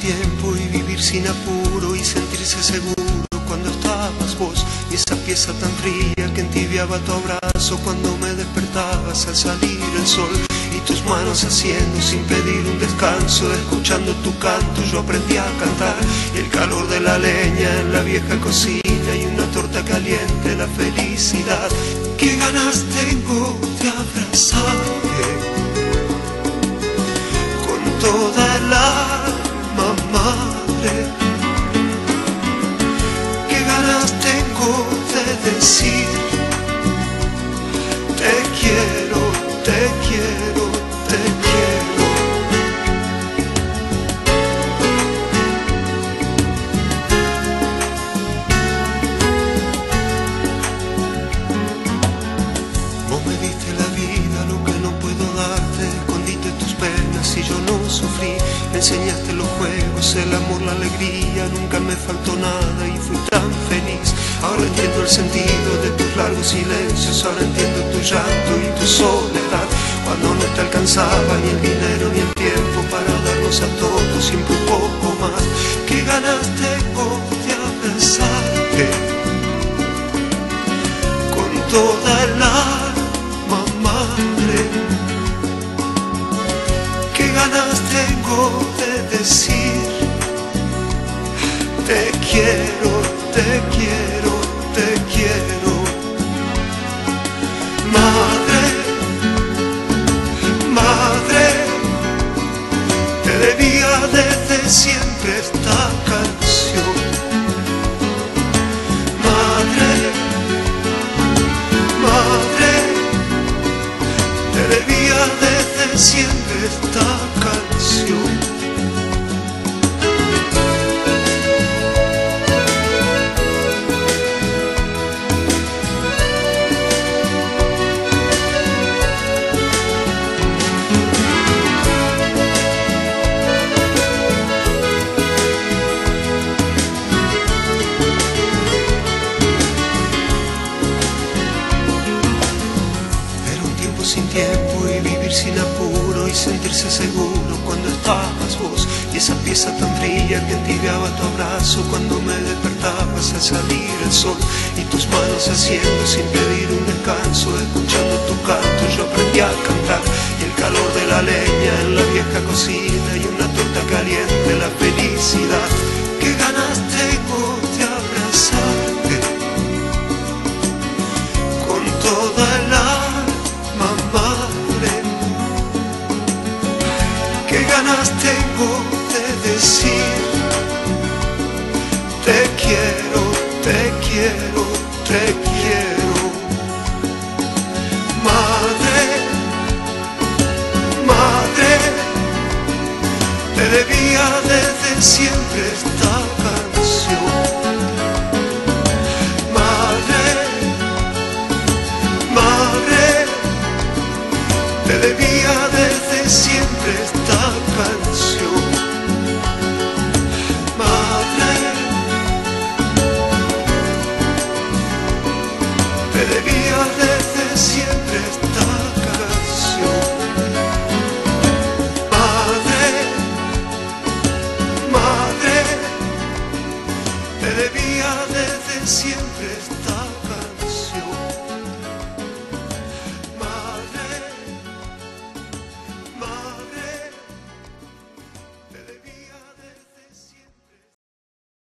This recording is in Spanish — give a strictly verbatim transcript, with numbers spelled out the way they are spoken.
tiempo y vivir sin apuro y sentirse seguro cuando estabas vos y esa pieza tan fría que entibiaba tu abrazo cuando me despertabas al salir el sol y tus manos haciendo sin pedir un descanso, escuchando tu canto yo aprendí a cantar y el calor de la leña en la vieja cocina y una torta caliente, la felicidad. Qué ganas tengo de abrazarte con toda el alma, madre. Qué ganas tengo de decir te quiero, te quiero, te quiero. Vos me diste la vida, lo que no puedo darte, escondiste tus penas y yo no sufrí. Me enseñaste los juegos, el amor, la alegría, nunca me faltó nada y fui tan feliz. Ahora entiendo el sentido de tus largos silencios, ahora entiendo tu llanto y tu soledad. Cuando no te alcanzaba ni el dinero ni el tiempo para darnos a todos siempre un poco más. Qué ganas tengo de abrazarte con toda el alma, madre. Qué ganas tengo de decir te quiero, te quiero, te quiero. Madre, madre, te debía desde siempre esta canción. Madre, madre, te debía desde siempre esta canción. Sin tiempo y vivir sin apuro y sentirse seguro cuando estabas vos y esa pieza tan fría que entibiaba tu abrazo cuando me despertabas al salir el sol y tus manos haciendo sin pedir un descanso, escuchando tu canto yo aprendí a cantar y el calor de la leña en la vieja cocina y una torta caliente, la felicidad. Qué ganas tengo de abrazarte con toda el alma, madre. Qué ganas tengo de decir te quiero, te quiero, te quiero. Madre, madre, te debía desde siempre esta canción. Madre, madre, te debía desde siempre esta canción. Madre, te debía desde siempre esta canción. Madre, madre, te debía desde siempre